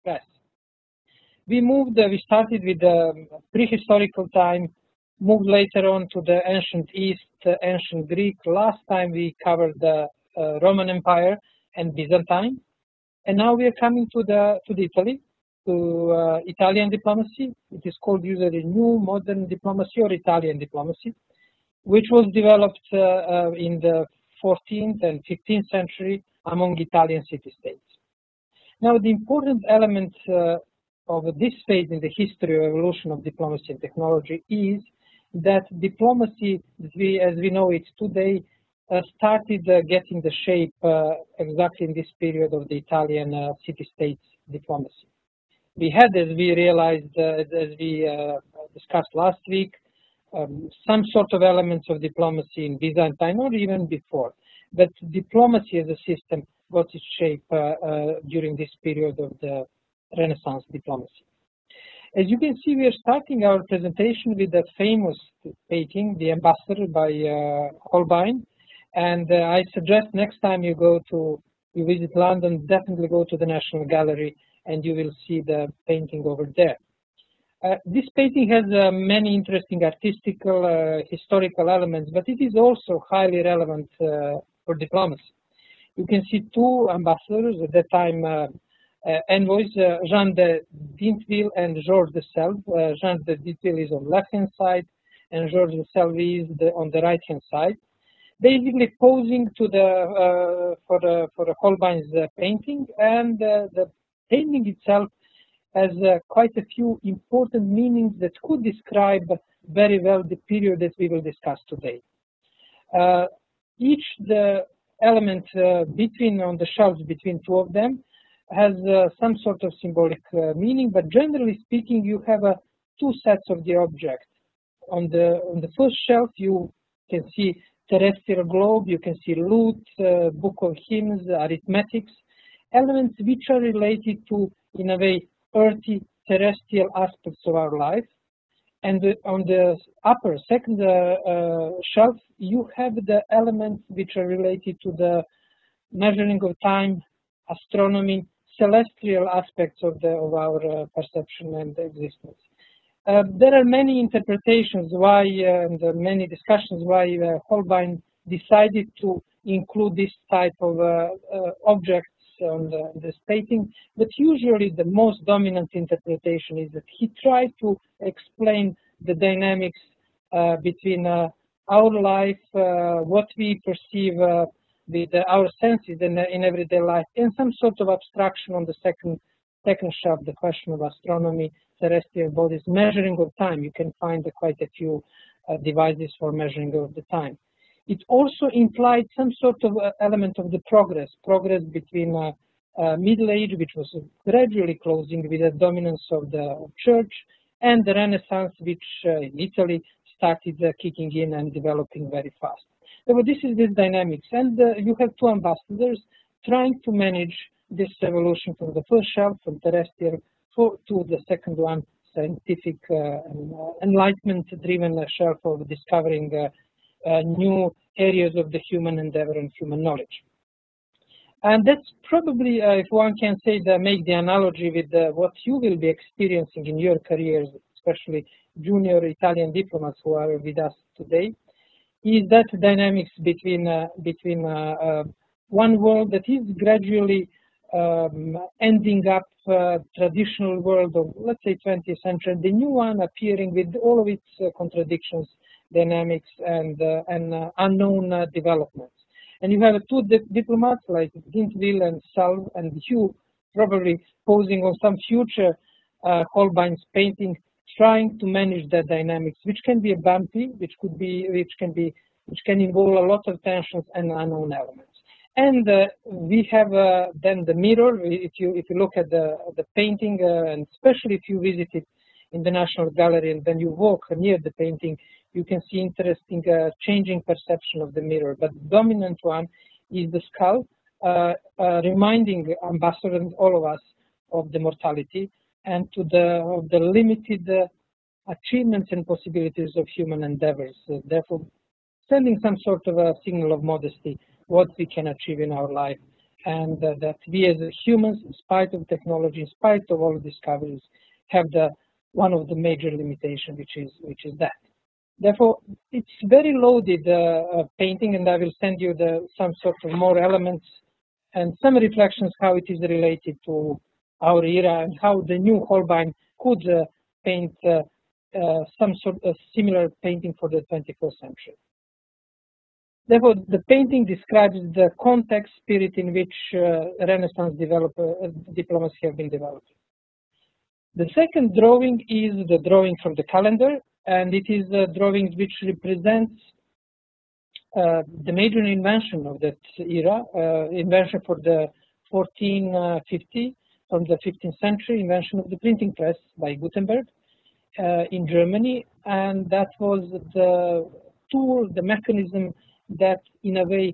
express. We started with the prehistorical time, moved later on to the ancient East, ancient Greek. Last time we covered the Roman Empire and Byzantine, and now we are coming to Italy, to Italian diplomacy. It is called usually New Modern Diplomacy or Italian diplomacy, which was developed in the 14th and 15th century among Italian city-states. Now, the important element of this phase in the history of evolution of diplomacy and technology is that diplomacy, as we know it today, started getting the shape exactly in this period of the Italian city-states diplomacy. We had, as we realized, as we discussed last week, some sort of elements of diplomacy in Byzantine or even before, but diplomacy as a system got its shape during this period of the Renaissance diplomacy. As you can see, we are starting our presentation with the famous painting, The Ambassador by Holbein, and I suggest next time you visit London, definitely go to the National Gallery and you will see the painting over there. This painting has many interesting artistical, historical elements, but it is also highly relevant for diplomacy. You can see two ambassadors at that time, envoys, Jean de Dintville and Georges de Selve. Jean de Dintville is on the left-hand side, and Georges de Selve is on the right-hand side, basically posing to for Holbein's painting, and the painting itself has quite a few important meanings that could describe very well the period that we will discuss today. Each the element on the shelves between two of them has some sort of symbolic meaning, but generally speaking, you have two sets of the object. On the first shelf, you can see terrestrial globe, you can see lute, book of hymns, arithmetics, elements which are related to, in a way, earthy terrestrial aspects of our life. And on the upper second shelf, you have the elements which are related to the measuring of time, astronomy, celestial aspects of our perception and existence. There are many interpretations why, and many discussions why Holbein decided to include this type of objects on this painting, but usually the most dominant interpretation is that he tried to explain the dynamics between our life, what we perceive with our senses in everyday life, and some sort of abstraction on the second shelf, the question of astronomy, terrestrial bodies, measuring of time. You can find quite a few devices for measuring of the time. It also implied some sort of element of the progress between Middle Age, which was gradually closing with the dominance of the church, and the Renaissance, which in Italy started kicking in and developing very fast. So this is this dynamics, and you have two ambassadors trying to manage this evolution from the first shelf, from terrestrial, to the second one, scientific enlightenment-driven shelf of discovering new areas of the human endeavor and human knowledge. And that's probably, if one can say, make the analogy with what you will be experiencing in your careers, especially junior Italian diplomats who are with us today, is that dynamics between one world that is gradually ending up traditional world of, let's say, 20th century, the new one appearing with all of its contradictions, dynamics, and unknown developments. And you have two diplomats like Dintville and Selve, and you probably posing on some future Holbein's painting, trying to manage that dynamics, which can be bumpy, which can involve a lot of tensions and unknown elements. And we have then the mirror. If you look at the painting, and especially if you visit it in the National Gallery and then you walk near the painting, you can see interesting changing perception of the mirror. But the dominant one is the skull, reminding ambassador and all of us of the mortality and of the limited achievements and possibilities of human endeavors. Therefore, sending some sort of a signal of modesty, what we can achieve in our life and that we as humans, in spite of technology, in spite of all discoveries, have one of the major limitations, which is that. Therefore, it's very loaded painting, and I will send you some sort of more elements and some reflections how it is related to our era and how the new Holbein could paint some sort of similar painting for the 21st century. Therefore, the painting describes the context, spirit in which Renaissance diplomacy have been developed. The second drawing is the drawing from the calendar, and it is a drawing which represents the major invention of that era, invention for the 1450, from the 15th century, invention of the printing press by Gutenberg in Germany, and that was the tool, the mechanism that in a way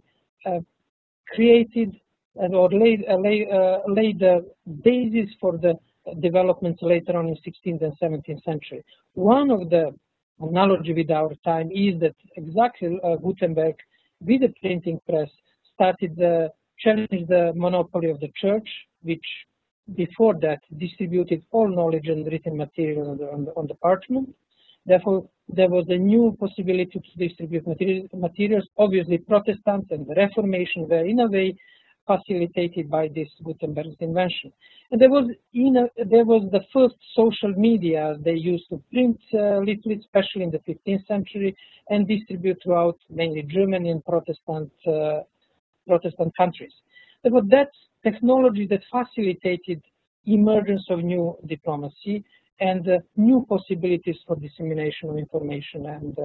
created or laid the basis for the developments later on in 16th and 17th century. One of the analogy with our time is that exactly Gutenberg, with the printing press, started to challenge the monopoly of the church, which before that distributed all knowledge and written material on the parchment. Therefore, there was a new possibility to distribute materials. Obviously, Protestants and the Reformation were in a way facilitated by this Gutenberg's invention. And there was the first social media they used to print leaflets, especially in the 15th century, and distribute throughout mainly Germany and Protestant countries. Therefore, that's technology that facilitated emergence of new diplomacy and new possibilities for dissemination of information and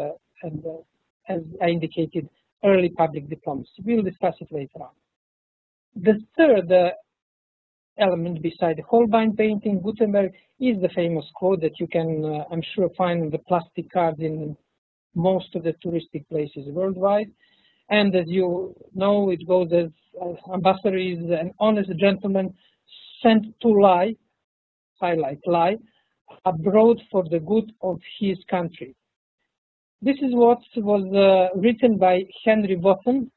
as I indicated, early public diplomacy. We'll discuss it later on. The third element beside the Holbein painting, Gutenberg, is the famous quote that you can, I'm sure, find in the plastic cards in most of the touristic places worldwide. And as you know, it goes as ambassador is an honest gentleman sent to lie, highlight lie, abroad for the good of his country. This is what was written by Henry Wotton,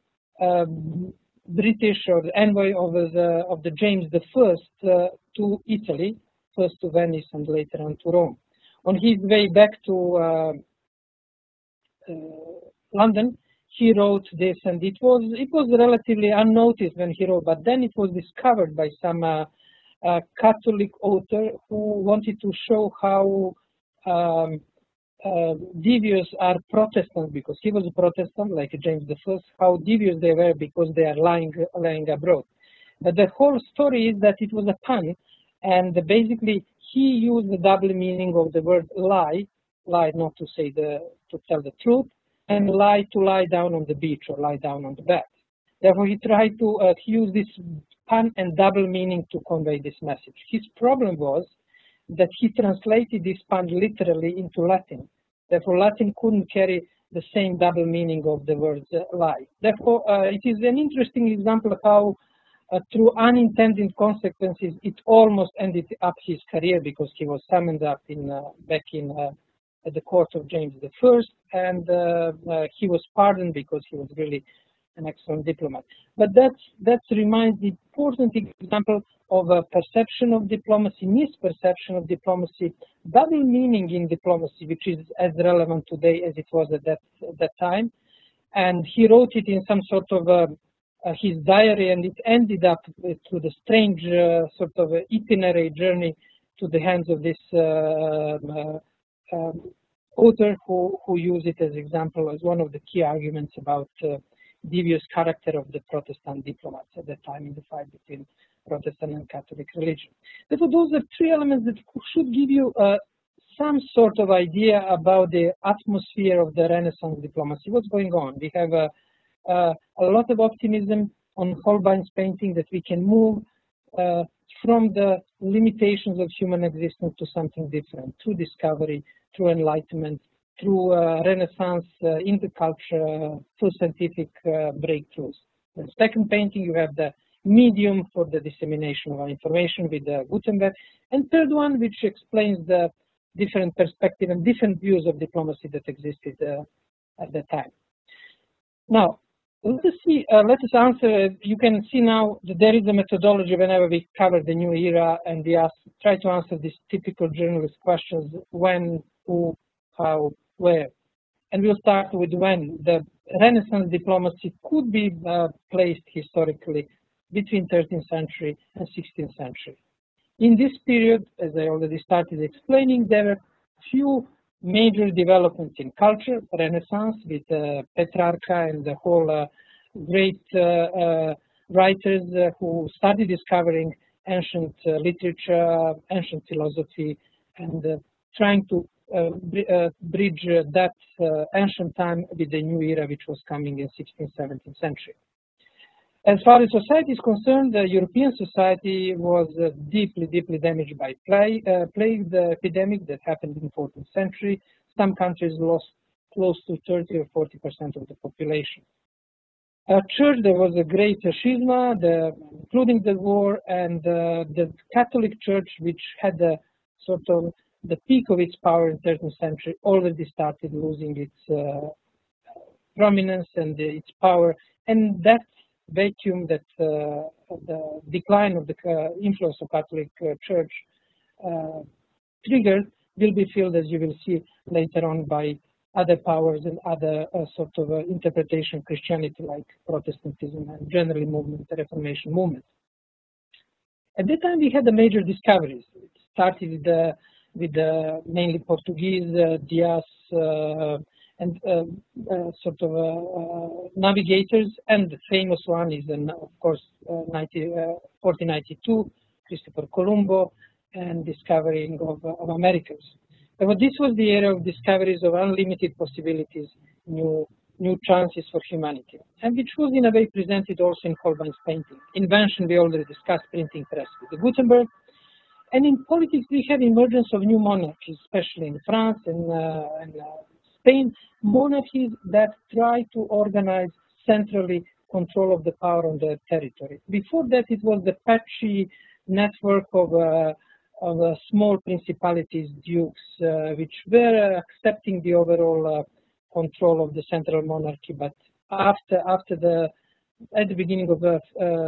British or the envoy of the James I to Italy, first to Venice and later on to Rome. On his way back to London, he wrote this, and it was relatively unnoticed when he wrote, but then it was discovered by some Catholic author who wanted to show how devious are Protestants, because he was a Protestant like James I, how devious they were because they are lying abroad. But the whole story is that it was a pun, and basically he used the double meaning of the word lie not to say to tell the truth, and lie to lie down on the beach or lie down on the bed. Therefore, he tried to use this pun and double meaning to convey this message. His problem was that he translated this pun literally into Latin. Therefore, Latin couldn't carry the same double meaning of the words lie. Therefore, it is an interesting example of how, through unintended consequences, it almost ended up his career, because he was summoned up back at the court of James I, and he was pardoned because he was really an excellent diplomat. But that reminds the important example of a perception of diplomacy, misperception of diplomacy, double meaning in diplomacy, which is as relevant today as it was at that time. And he wrote it in some sort of his diary, and it ended up through the strange sort of itinerary journey to the hands of this author who used it as example, as one of the key arguments about devious character of the Protestant diplomats at that time in the fight between Protestant and Catholic religion. Therefore, those are three elements that should give you some sort of idea about the atmosphere of the Renaissance diplomacy. What's going on? We have a lot of optimism on Holbein's painting that we can move from the limitations of human existence to something different, through discovery, through enlightenment, through Renaissance in the culture, through scientific breakthroughs. The second painting, you have the medium for the dissemination of information with Gutenberg. And third one, which explains the different perspective and different views of diplomacy that existed at that time. Now, Let us see. Let us answer. You can see now that there is a methodology whenever we cover the new era, and we try to answer these typical journalist questions: when, who, how, where. And we'll start with when. The Renaissance diplomacy could be placed historically between 13th century and 16th century. In this period, as I already started explaining, there were few major developments in culture, Renaissance with Petrarca and the whole great writers who started discovering ancient literature, ancient philosophy, and trying to bridge that ancient time with the new era which was coming in 16th, 17th century. As far as society is concerned, the European society was deeply, deeply damaged by plague, the epidemic that happened in the 14th century. Some countries lost close to 30 or 40% of the population. Church, there was a great schisma, including the war, and the Catholic Church, which had sort of the peak of its power in the 13th century, already started losing its prominence and its power, and that vacuum, that the decline of the influence of Catholic Church triggered, will be filled, as you will see later on, by other powers and other sort of interpretation of Christianity, like Protestantism and generally the Reformation movement. At that time, we had the major discoveries. It started with mainly Portuguese, Dias, and sort of navigators, and the famous one is, of course, 1492, Christopher Colombo, and discovering of Americas. But this was the era of discoveries of unlimited possibilities, new chances for humanity, and which was in a way presented also in Holbein's painting. Invention, we already discussed, printing press with the Gutenberg. And in politics, we had emergence of new monarchies, especially in France and Spain, monarchies that try to organize centrally control of the power on their territory. Before that, it was the patchy network of small principalities, dukes, which were accepting the overall control of the central monarchy. But at the beginning of the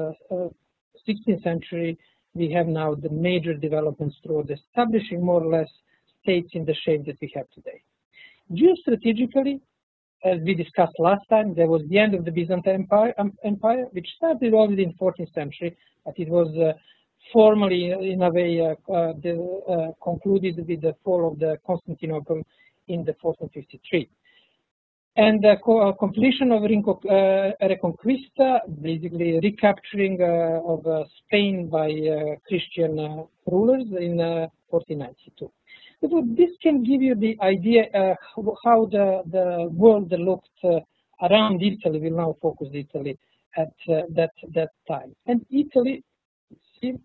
16th century, we have now the major developments toward establishing more or less states in the shape that we have today. Geostrategically, as we discussed last time, there was the end of the Byzantine Empire, which started already in the 14th century, but it was formally, in a way, concluded with the fall of the Constantinople in the 1453. And the completion of Reconquista, basically recapturing of Spain by Christian rulers in 1492. So this can give you the idea how the world looked around Italy. We'll now focus Italy at that time. And Italy, see,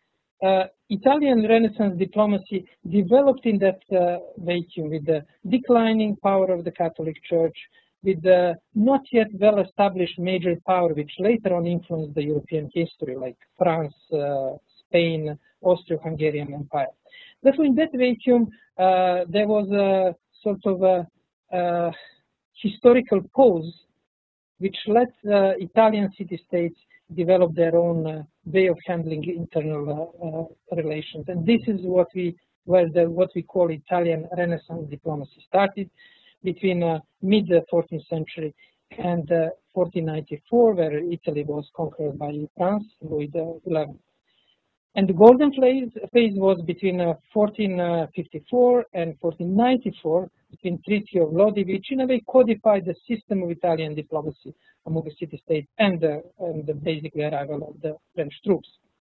Italian Renaissance diplomacy developed in that vacuum with the declining power of the Catholic Church, with the not yet well-established major power which later on influenced the European history, like France, Spain, Austro-Hungarian Empire. Therefore, in that vacuum, there was a sort of a historical pause which let Italian city-states develop their own way of handling internal relations. And this is what we call Italian Renaissance diplomacy started between mid-14th century and 1494, where Italy was conquered by France, Louis XI. And the golden phase was between 1454 and 1494, between Treaty of Lodi, which in a way codified the system of Italian diplomacy among the city-states and the basically arrival of the French troops.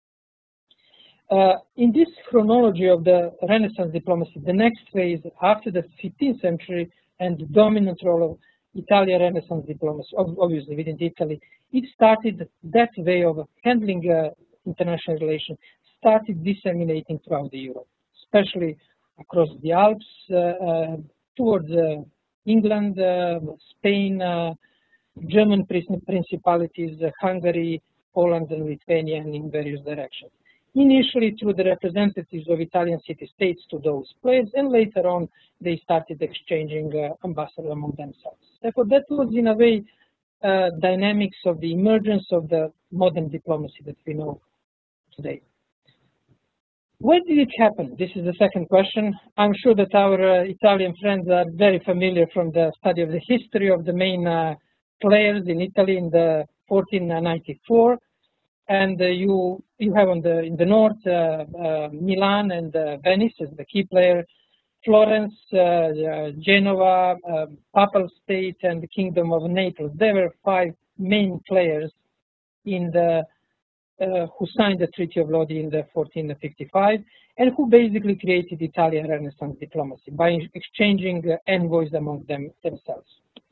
In this chronology of the Renaissance diplomacy, the next phase after the 15th century and the dominant role of Italian Renaissance diplomacy, obviously within Italy, it started that way of handling international relations, started disseminating throughout the Europe, especially across the Alps, towards England, Spain, German principalities, Hungary, Poland, and Lithuania, and in various directions. Initially through the representatives of Italian city-states to those players, and later on they started exchanging ambassadors among themselves. Therefore, that was in a way dynamics of the emergence of the modern diplomacy that we know today. When did it happen? This is the second question. I'm sure that our Italian friends are very familiar from the study of the history of the main players in Italy in the 1494. And you have in the north Milan and Venice as the key player, Florence, Genoa, Papal State, and the Kingdom of Naples. There were 5 main players in the who signed the Treaty of Lodi in the 1455 and who basically created Italian Renaissance diplomacy by exchanging envoys among themselves.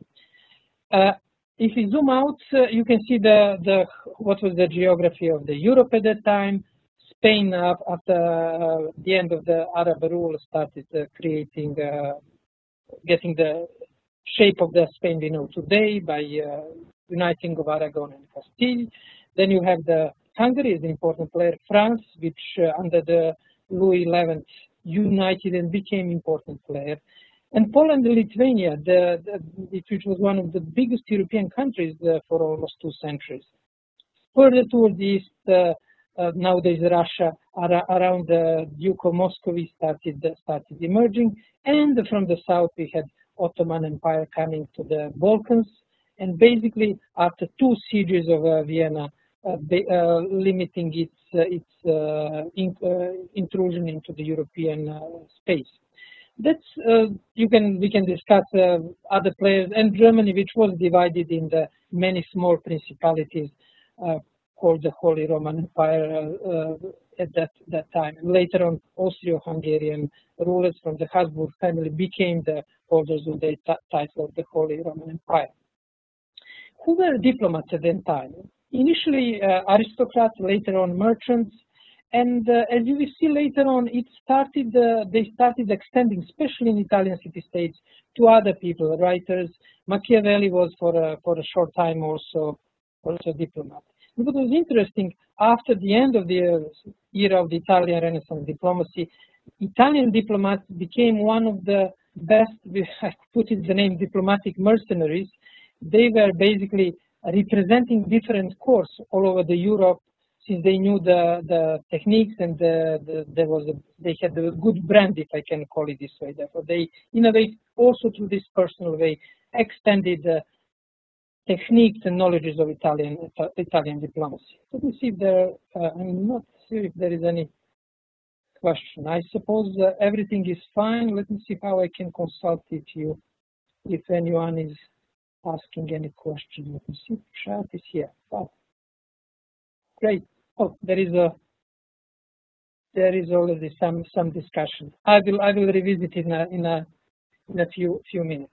If we zoom out, you can see what was the geography of the Europe at that time. Spain, after the end of the Arab rule, started getting the shape of the Spain we know today by uniting of Aragon and Castile. Then you have the Hungary is an important player, France, which under the Louis XI united and became important player. And Poland and Lithuania, which was one of the biggest European countries for almost 2 centuries. Further toward the east, nowadays Russia, around the Duke of Muscovy started emerging. And from the south, we had Ottoman Empire coming to the Balkans. And basically, after 2 sieges of Vienna, limiting its intrusion into the European space. That's we can discuss other players, and Germany, which was divided in the many small principalities called the Holy Roman Empire at that time. And later on, Austro-Hungarian rulers from the Habsburg family became the holders of the title of the Holy Roman Empire. Who were diplomats at that time? Initially aristocrats, later on merchants, and as you will see later on, they started extending, especially in Italian city-states, to other people, writers. Machiavelli was for a short time also a diplomat. And what was interesting, after the end of the era of the Italian Renaissance diplomacy, Italian diplomats became one of the best, I put it the name, diplomatic mercenaries. They were basically representing different courts all over the Europe, since they knew the techniques and they had a good brand, if I can call it this way. Therefore, they innovate also through this personal way, extended techniques and knowledges of Italian diplomacy. Let me see if I'm not sure if there is any question. I suppose everything is fine. Let me see how I can consult with you if anyone is asking any question. Let me see. Chat is here. Oh, great. Oh, there is already some discussion. I will revisit it in a few minutes.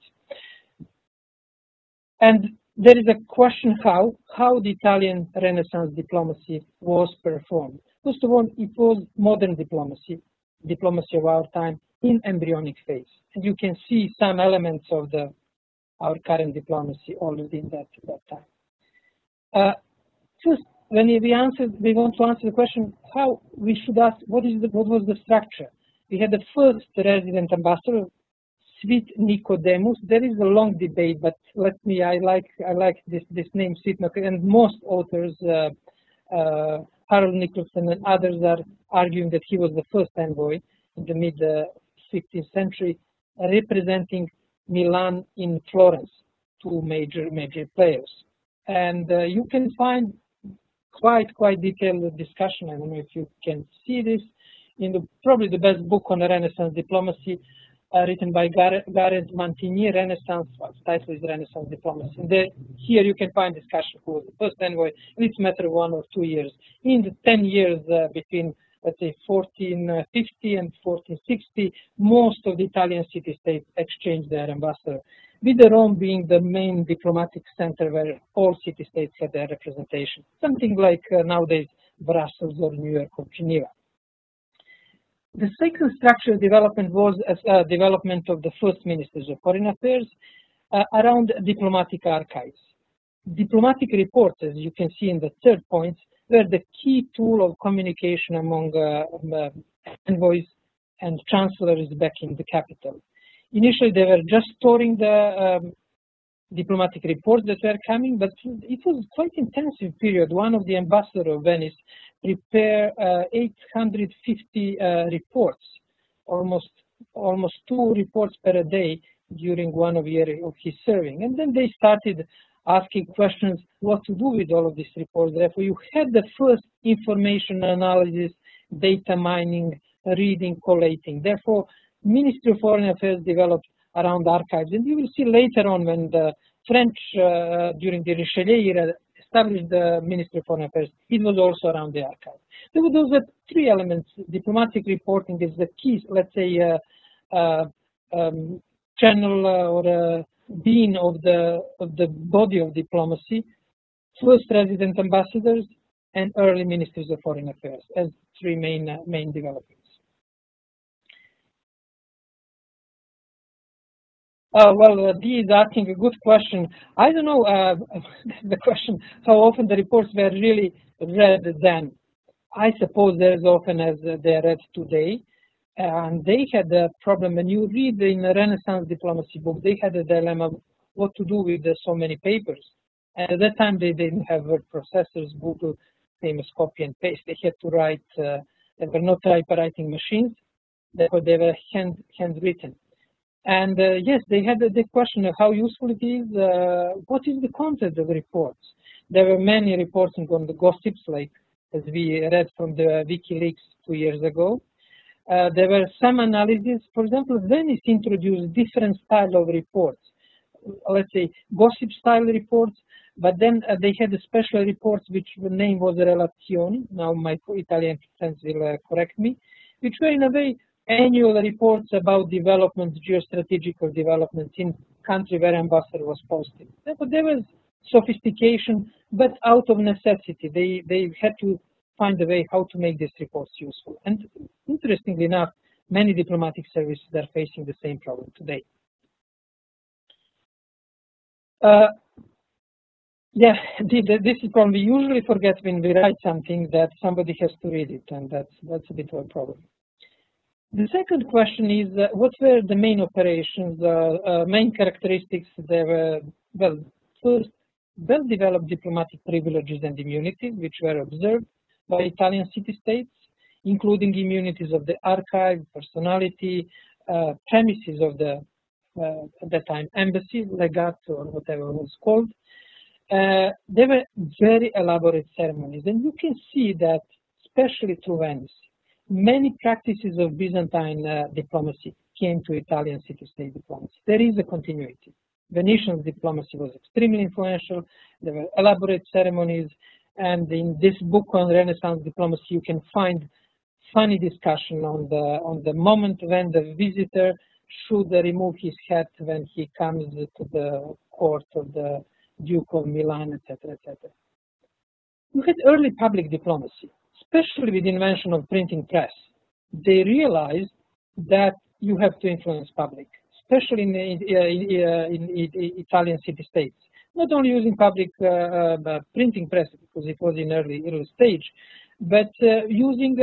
And there is a question how the Italian Renaissance diplomacy was performed. First of all, it was modern diplomacy of our time in embryonic phase, and you can see some elements of our current diplomacy already in that time. First, when we want to answer the question how we should ask what was the structure. We had the first resident ambassador, Sweet Nicodemus. There is a long debate, but I like this name, Sweet Nicodemus, and most authors, Harold Nicolson and others, are arguing that he was the first envoy in the mid 16th century, representing Milan in Florence, 2 major players. And you can find quite detailed discussion. I don't know if you can see this in probably the best book on the Renaissance diplomacy, written by Gareth Mantigny, Renaissance. Well, the title is Renaissance Diplomacy. And here you can find discussion who was the first envoy. It's a matter of 1 or 2 years. In the 10 years between, let's say, 1450 and 1460, most of the Italian city-states exchanged their ambassador, with Rome being the main diplomatic center where all city-states had their representation, something like nowadays Brussels or New York or Geneva. The second structural development was a development of the first ministers of foreign affairs around diplomatic archives. Diplomatic reports, as you can see in the third point, were the key tool of communication among envoys and chancellors back in the capital. Initially, they were just storing the diplomatic reports that were coming, but it was quite intensive period. One of the ambassadors of Venice prepared 850 reports, almost 2 reports per day during 1 year of his serving. And then they started asking questions what to do with all of these reports. Therefore, you had the first information analysis, data mining, reading, collating. Therefore, Ministry of Foreign Affairs developed around archives. And you will see later on when the French, during the Richelieu era, established the Ministry of Foreign Affairs, it was also around the archive. So those are 3 elements. Diplomatic reporting is the key, let's say, channel or being of the body of diplomacy, first resident ambassadors, and early ministries of foreign affairs as 3 main developments. Well, Dee is asking a good question. I don't know the question, how often the reports were really read then. I suppose they're as often as they're read today. And they had a problem. When you read in the Renaissance diplomacy book, they had a dilemma what to do with so many papers. And at that time, they didn't have word processors, Google, famous copy and paste. They had to write, there were no typewriting machines, therefore they were handwritten. And yes, they had the question of how useful it is, what is the content of the reports. There were many reports on the gossips, like as we read from the WikiLeaks 2 years ago. There were some analyses. For example, Venice introduced different style of reports. Let's say gossip style reports, but then they had a special reports which the name was Relazioni. Now my Italian friends will correct me, which were in a way annual reports about developments, geostrategical developments in country where ambassador was posted. Therefore, there was sophistication, but out of necessity. They had to find a way how to make these reports useful. And interestingly enough, many diplomatic services are facing the same problem today. Yeah, this is problem. We usually forget when we write something that somebody has to read it, and that's a bit of a problem. The second question is, what were the main operations, main characteristics? There were, well, first, well-developed diplomatic privileges and immunities, which were observed by Italian city-states, including immunities of the archive, personality, premises of the, at that time, embassy, legato, or whatever it was called. There were very elaborate ceremonies, and you can see that, especially through Venice, many practices of Byzantine diplomacy came to Italian city-state diplomacy. There is a continuity. Venetian diplomacy was extremely influential. There were elaborate ceremonies, and in this book on Renaissance diplomacy, you can find funny discussion on the moment when the visitor should remove his hat when he comes to the court of the Duke of Milan, etc., etc. You had early public diplomacy, especially with the invention of printing press. They realized that you have to influence public, especially in Italian city-states. Not only using public printing press, because it was in early stage, but using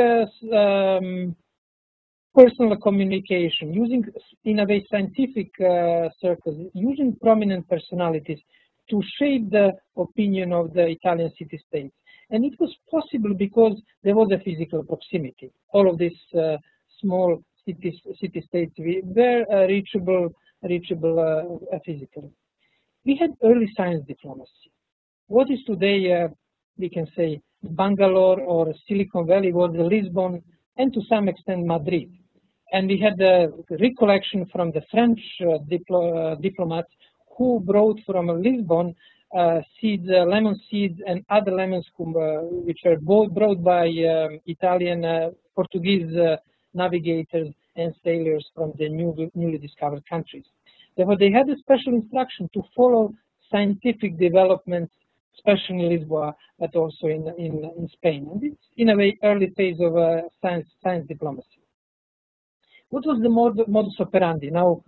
personal communication, using, in a way, scientific circles, using prominent personalities to shape the opinion of the Italian city-states. And it was possible because there was a physical proximity. All of these small city-states were reachable physically. We had early science diplomacy. What is today, we can say, Bangalore or Silicon Valley was Lisbon and to some extent Madrid. And we had a recollection from the French diplomats who brought from Lisbon seeds, lemon seeds, and other lemons which were both brought by Italian, Portuguese navigators and sailors from the newly discovered countries. Therefore, they had a special instruction to follow scientific developments, especially in Lisboa, but also in Spain. And it's, in a way, early phase of science diplomacy. What was the modus operandi? Now,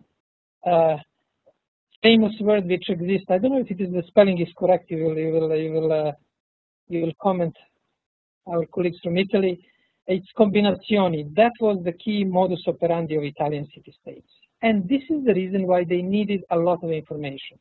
famous word which exists. I don't know if it is the spelling is correct. You will comment, our colleagues from Italy. It's combinazioni. That was the key modus operandi of Italian city-states. And this is the reason why they needed a lot of information.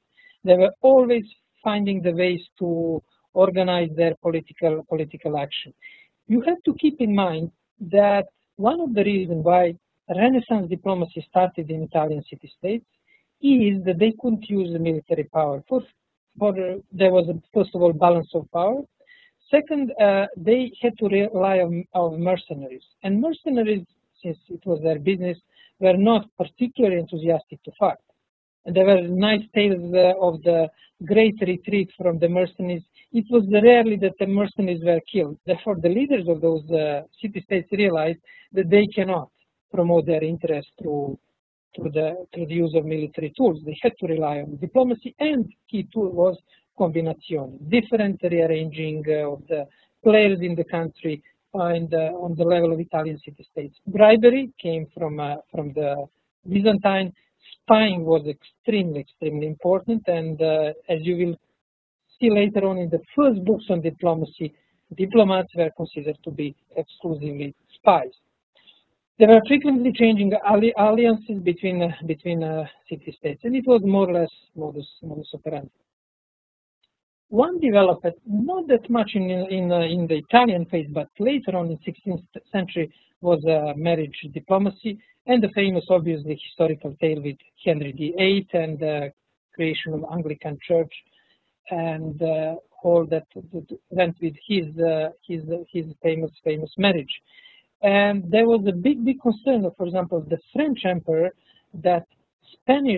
They were always finding the ways to organize their political action. You have to keep in mind that one of the reasons why Renaissance diplomacy started in Italian city-states is that they couldn't use the military power. There was, first of all, balance of power. Second, they had to rely on mercenaries. And mercenaries, since it was their business, were not particularly enthusiastic to fight. And there were nice tales of the great retreat from the mercenaries. It was rarely that the mercenaries were killed. Therefore, the leaders of those city-states realized that they cannot promote their interest through the use of military tools. They had to rely on diplomacy, and key tool was combinazione, different rearranging of the players in the country on the level of Italian city-states. Bribery came from the Byzantine. Spying was extremely important, and as you will see later on in the first books on diplomacy, diplomats were considered to be exclusively spies. There were frequently changing alliances between city-states, and it was more or less modus operandi. One developed not that much in the Italian phase, but later on in the 16th century was marriage diplomacy, and the famous, obviously, historical tale with Henry VIII and the creation of Anglican Church, and all that went with his famous marriage. And there was a big concern of, for example, the French emperor, that Spanish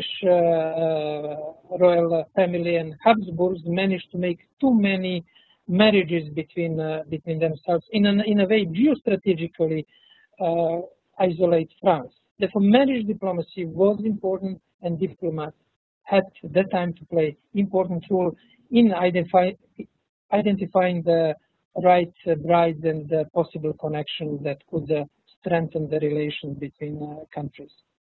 royal family and Habsburgs managed to make too many marriages between themselves in a way geostrategically isolate France. Therefore, marriage diplomacy was important, and diplomats had at that time to play important role in identifying the right brides and the possible connection that could strengthen the relations between countries.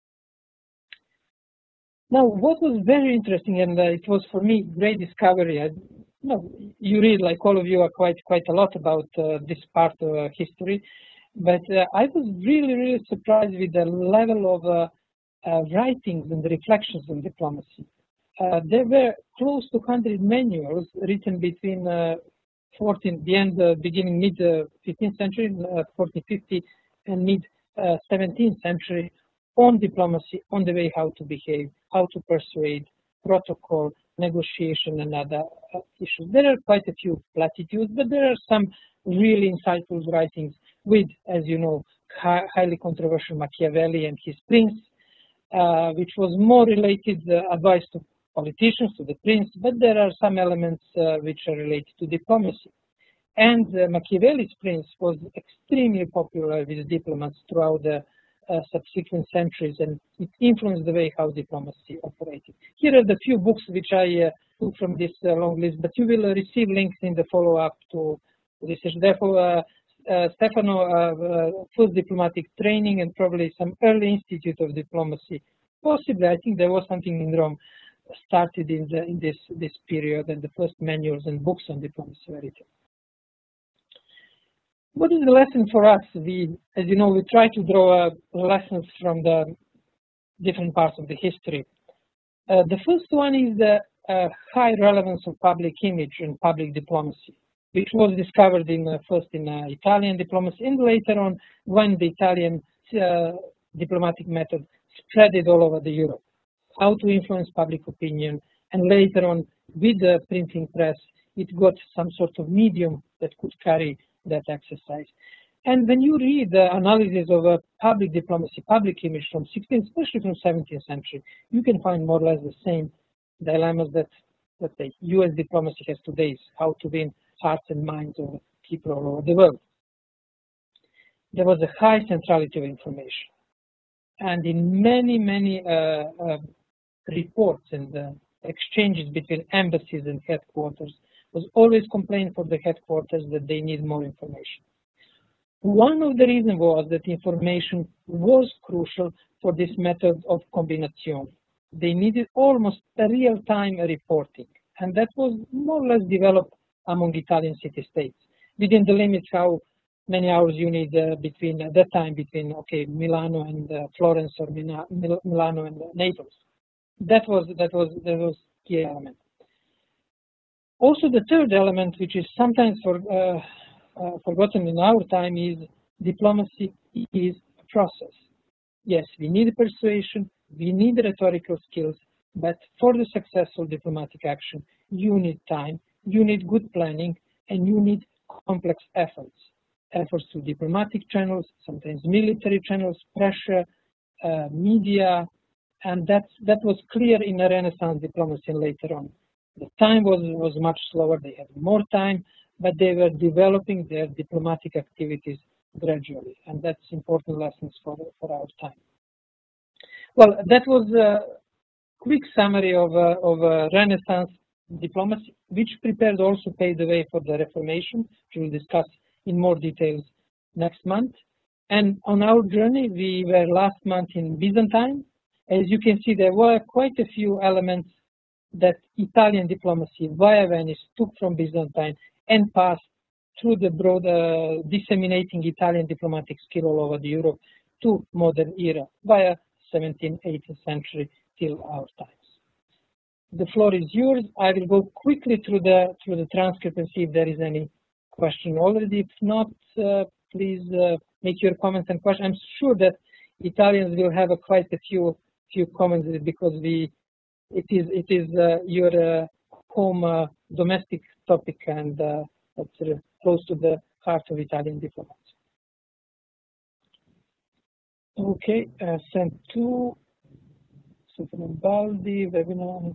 Now, what was very interesting, and it was for me great discovery. You read, like all of you, are quite a lot about this part of history, but I was really surprised with the level of writings and reflections on diplomacy. There were close to 100 manuals written between beginning mid 15th century, 1450, and mid 17th century, on diplomacy, on the way how to behave, how to persuade, protocol, negotiation, and other issues. There are quite a few platitudes, but there are some really insightful writings with, as you know, highly controversial Machiavelli and his Prince, which was more related advice to politicians, to the prince, but there are some elements which are related to diplomacy. And Machiavelli's Prince was extremely popular with diplomats throughout the subsequent centuries, and it influenced the way how diplomacy operated. Here are the few books which I took from this long list, but you will receive links in the follow-up to this. Therefore, Stefano, First Diplomatic Training, and probably some early Institute of Diplomacy. Possibly, I think there was something in Rome started in this period, and the first manuals and books on diplomacy were written. What is the lesson for us? As you know, we try to draw lessons from the different parts of the history. The first one is the high relevance of public image and public diplomacy, which was discovered first in Italian diplomacy, and later on when the Italian diplomatic method spread it all over Europe. How to influence public opinion, and later on with the printing press, it got some sort of medium that could carry that exercise. And when you read the analysis of public diplomacy, public image from 16th, especially from 17th century, you can find more or less the same dilemmas that the US diplomacy has today, how to win hearts and minds of people all over the world. There was a high centrality of information. And in many reports and exchanges between embassies and headquarters, was always complained for the headquarters that they need more information. One of the reasons was that information was crucial for this method of combinazione. They needed almost a real-time reporting, and that was more or less developed among Italian city-states, within the limits how many hours you need between Milano and Florence, or Milano and Naples. That was key element. Also, the third element, which is sometimes forgotten in our time, is diplomacy is a process. Yes, we need persuasion, we need rhetorical skills, but for the successful diplomatic action, you need time, you need good planning, and you need complex efforts. Efforts through diplomatic channels, sometimes military channels, pressure, media, and that was clear in the Renaissance diplomacy and later on. The time was much slower, they had more time, but they were developing their diplomatic activities gradually, and that's important lessons for our time. Well, that was a quick summary of Renaissance diplomacy, which prepared also paved the way for the Reformation, which we'll discuss in more details next month. And on our journey, we were last month in Byzantine. As you can see, there were quite a few elements that Italian diplomacy via Venice took from Byzantine and passed through the broad disseminating Italian diplomatic skill all over Europe to modern era via 17th, 18th century till our times. The floor is yours. I will go quickly through the transcript and see if there is any question already. If not, please make your comments and questions. I'm sure that Italians will have quite a few comments because it is your home domestic topic, and that's close to the heart of Italian diplomats. Okay, sent to Stefano Baldi, webinar.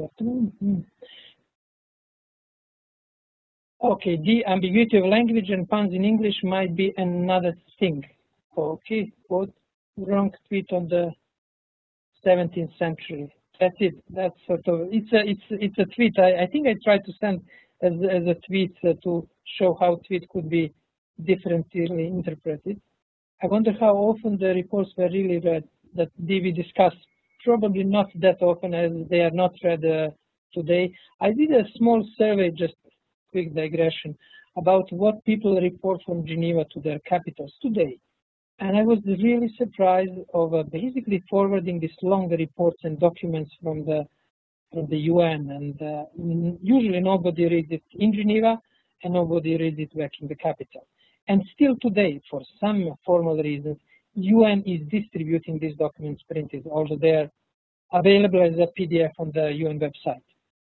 Okay, the ambiguity of language and puns in English might be another thing. Okay, what wrong tweet on the 17th century. That's it. That's sort of it's a tweet. I think I tried to send as a tweet to show how tweet could be differently interpreted. I wonder how often the reports were really read that we discussed. Probably not that often, as they are not read today. I did a small survey, just quick digression, about what people report from Geneva to their capitals today. And I was really surprised of basically forwarding these long reports and documents from the UN. And usually nobody reads it in Geneva and nobody reads it back in the capital. And still today, for some formal reasons, UN is distributing these documents printed, although they are available as a PDF on the UN website.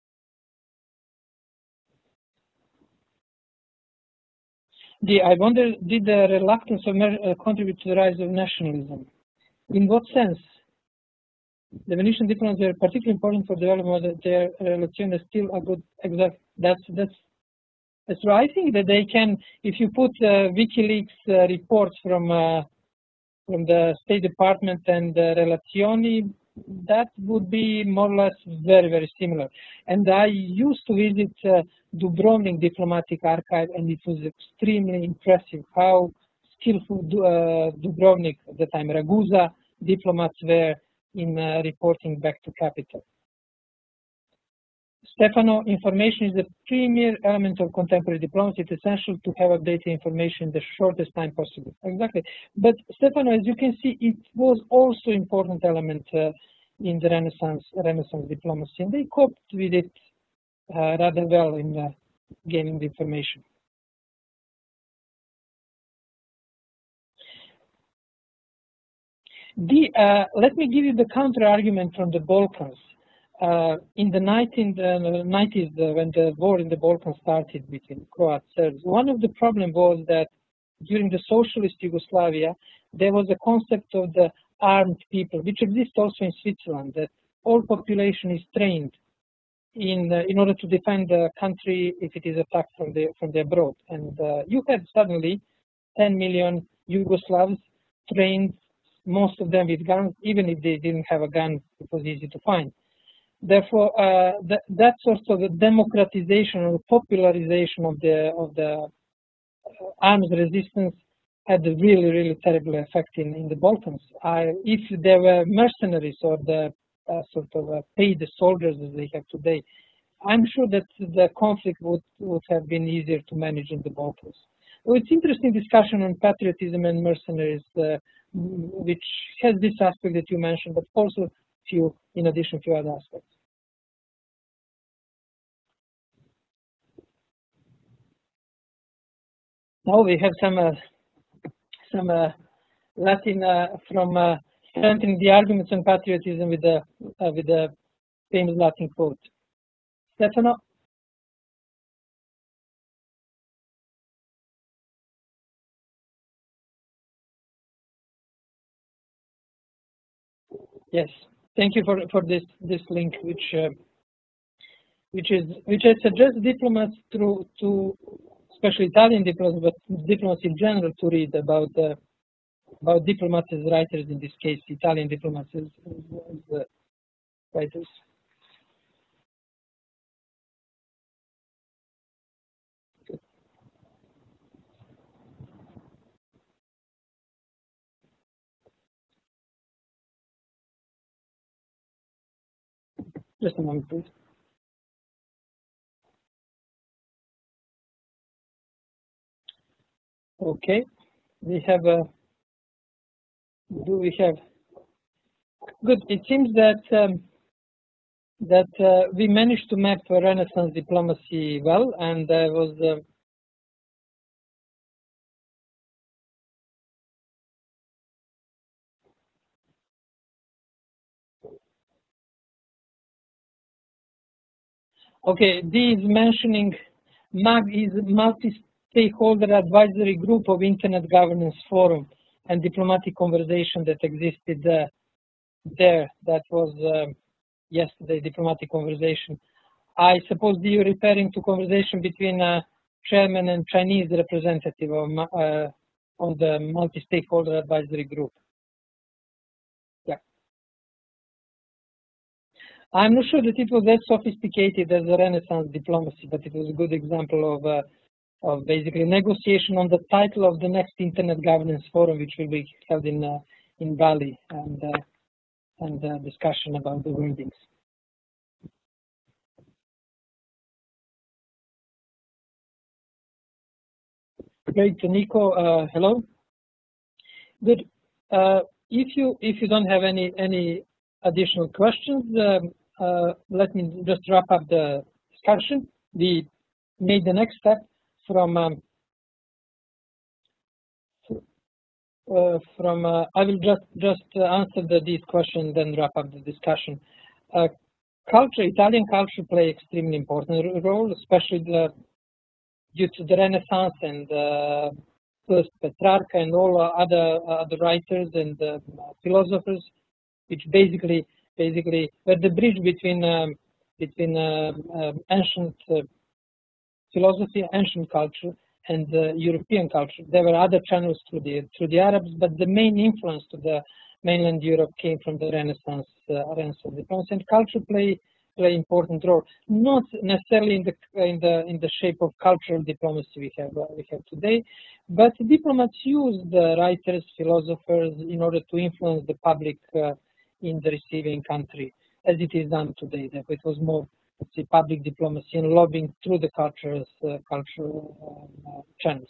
I wonder, did the reluctance of contribute to the rise of nationalism? In what sense? The Venetian diplomats were particularly important for the development of their relation is still a good exact. That's right. I think that they can, if you put WikiLeaks reports from the State Department and Relazioni, that would be more or less very, very similar. And I used to visit Dubrovnik Diplomatic Archive, and it was extremely impressive how skillful Dubrovnik, at the time Ragusa, diplomats were in reporting back to capital. Stefano, information is the premier element of contemporary diplomacy. It's essential to have updated information in the shortest time possible. Exactly. But Stefano, as you can see, it was also important element in the Renaissance diplomacy, and they coped with it rather well in gaining the information. Let me give you the counter argument from the Balkans. In the 1990s, when the war in the Balkans started between Croats and Serbs, one of the problems was that during the socialist Yugoslavia, there was a concept of the armed people, which exists also in Switzerland, that all population is trained in order to defend the country if it is attacked from the abroad. And you had suddenly 10 million Yugoslavs trained, most of them with guns, even if they didn't have a gun, it was easy to find. Therefore, that sort of a democratization or popularization of the arms resistance had a really, really terrible effect in the Balkans. If there were mercenaries or the sort of paid soldiers as they have today, I'm sure that the conflict would have been easier to manage in the Balkans. So it's interesting discussion on patriotism and mercenaries, which has this aspect that you mentioned, but also in addition, few other aspects. Now we have some Latin from strengthening the arguments on patriotism with the famous Latin quote. Stefano? Yes, thank you for this link, which I suggest diplomats to especially Italian diplomats, but diplomats in general, to read about diplomats as writers. In this case, Italian diplomats as writers. Just a moment, please. Okay, we have a. Do we have? Good. It seems that we managed to map Renaissance diplomacy well, and there was. Okay, this mentioning MAG is multi-stakeholder advisory group of Internet Governance Forum and diplomatic conversation that existed there. That was yesterday, diplomatic conversation. I suppose you're referring to conversation between chairman and Chinese representative of, on the multi-stakeholder advisory group. Yeah. I'm not sure that it was as sophisticated as the Renaissance diplomacy, but it was a good example of basically negotiation on the title of the next Internet Governance Forum, which will be held in Bali, and discussion about the wordings. Great, Nico. Hello. Good. If you don't have any additional questions, let me just wrap up the discussion. We made the next step from I will just answer these questions, then wrap up the discussion. Culture, Italian culture play extremely important role, especially due to the Renaissance and first Petrarca and all other writers and philosophers, which basically were the bridge between ancient philosophy, ancient culture, and European culture. There were other channels through the Arabs, but the main influence to the mainland Europe came from the Renaissance diplomacy, and culture play important role, not necessarily in the shape of cultural diplomacy we have today, but diplomats use the writers, philosophers in order to influence the public in the receiving country, as it is done today. That it was more, let's say, public diplomacy and lobbying through the cultural channels.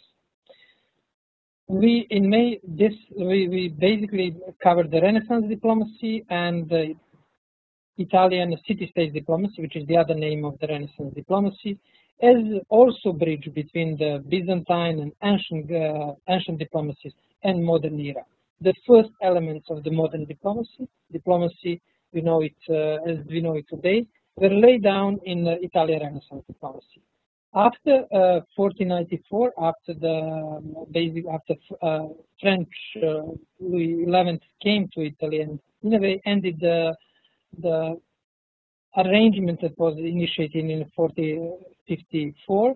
In May we basically covered the Renaissance diplomacy and the Italian city-state diplomacy, which is the other name of the Renaissance diplomacy, as also bridge between the Byzantine and ancient diplomacies and modern era. The first elements of the modern diplomacy we know it as we know it today, were laid down in the Italian Renaissance diplomacy. After 1494, after French Louis XI came to Italy and in a way ended the arrangement that was initiated in 1454,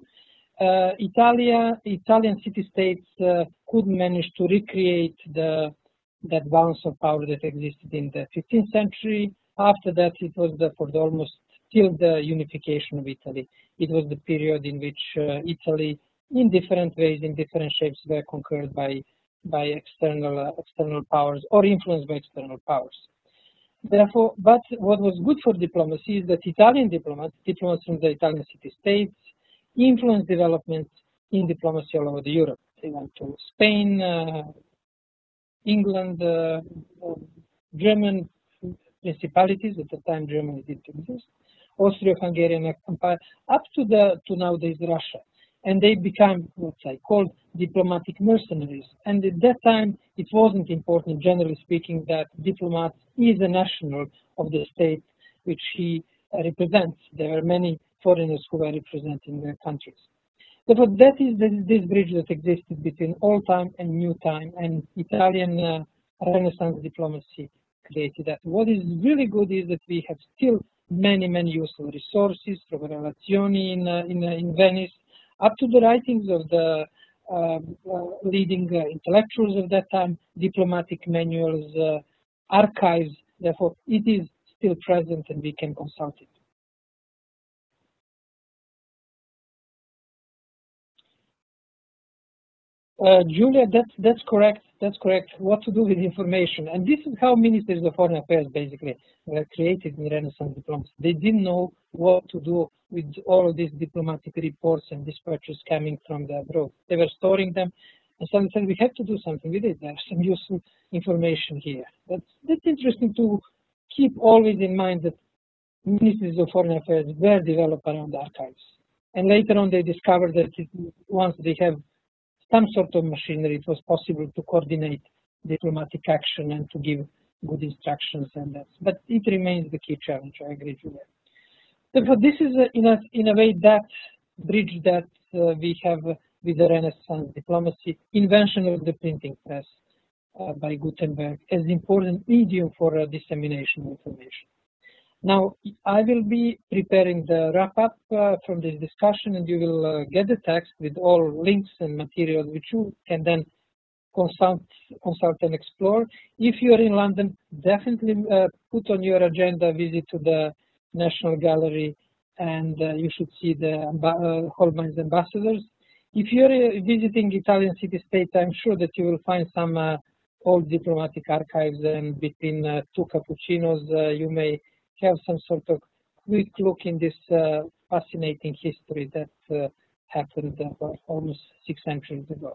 Italian city-states could manage to recreate that balance of power that existed in the 15th century. After that, it was for almost till the unification of Italy. It was the period in which Italy, in different ways, in different shapes, were conquered by external powers or influenced by external powers. Therefore, but what was good for diplomacy is that Italian diplomats from the Italian city-states, influenced developments in diplomacy all over Europe. They went to Spain, England, German principalities. At the time, Germany didn't exist. Austro-Hungarian Empire, up to nowadays Russia. and they become what I call diplomatic mercenaries. And at that time, it wasn't important, generally speaking, that diplomat is a national of the state which he represents. There are many foreigners who were representing their countries. Therefore, that is this bridge that existed between old time and new time, and Italian Renaissance diplomacy created that. What is really good is that we have still many useful resources from Relazioni in Venice, up to the writings of the leading intellectuals of that time, diplomatic manuals, archives. Therefore, it is still present and we can consult it. Julia, that's correct. That's correct. What to do with information, and this is how ministries of foreign affairs basically were created in Renaissance diplomacy. They didn't know what to do with all of these diplomatic reports and dispatches coming from the abroad. They were storing them, and someone said we have to do something with it. There's some useful information here. That's interesting to keep always in mind that ministries of foreign affairs were developed around archives, and later on they discovered that once they have some sort of machinery, it was possible to coordinate diplomatic action and to give good instructions, and that. But it remains the key challenge. I agree with that. Therefore, this is in a way that bridge that we have with the Renaissance diplomacy, invention of the printing press by Gutenberg as important medium for dissemination of information. Now, I will be preparing the wrap-up from this discussion, and you will get the text with all links and materials which you can then consult and explore. If you are in London, definitely put on your agenda a visit to the National Gallery, and you should see the Holbein's ambassadors. If you are visiting Italian city-states, I'm sure that you will find some old diplomatic archives, and between two cappuccinos, you may have some sort of quick look in this fascinating history that happened almost 6 centuries ago.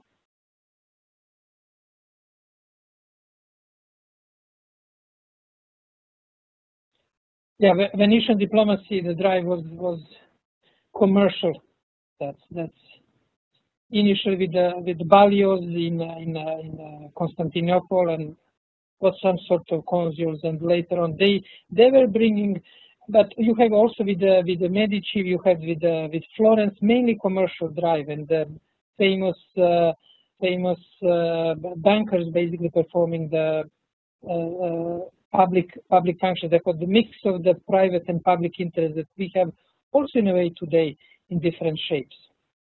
Yeah, Venetian diplomacy, the drive was commercial. That's initially with the Ballios in Constantinople, and was some sort of consuls, and later on they were bringing. But you have also with the Medici, you have with Florence, mainly commercial drive, and the famous bankers basically performing the public functions. Therefore, the mix of the private and public interest that we have also in a way today in different shapes.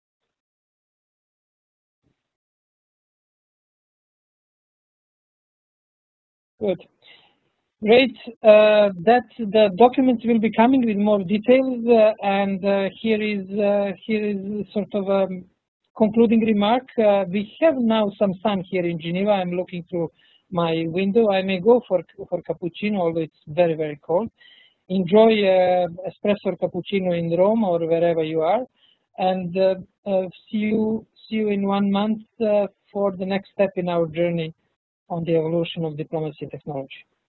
Good. Great. That the documents will be coming with more details, and here is sort of a concluding remark. We have now some sun here in Geneva. I'm looking through my window. I may go for cappuccino, although it's very cold. Enjoy espresso or cappuccino in Rome or wherever you are, and see you in 1 month for the next step in our journey on the evolution of diplomacy technology.